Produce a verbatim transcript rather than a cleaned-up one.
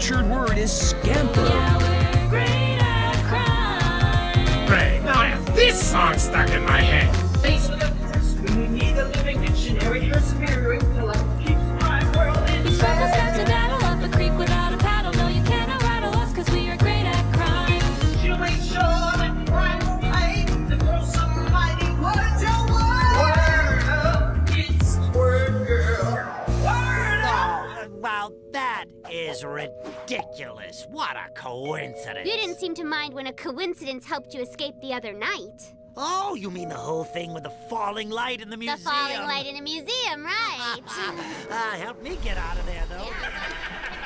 featured word is scamper. Yeah, we're great at crime. Great. Now I have this song stuck in my head. Faced with a test, we need a living dictionary. Your superior intellect keeps my world in We struggle bed. steps to battle up a creek without a paddle. No, you cannot rattle us, cause we are great at crime. You make sure that crime will pay. The girl's some mighty word, your word. It's word girl. Word Oh, well, that is ridiculous. What a coincidence. You didn't seem to mind when a coincidence helped you escape the other night. Oh, you mean the whole thing with the falling light in the museum? The falling light in a museum, right? Ah, helped me get out of there, though.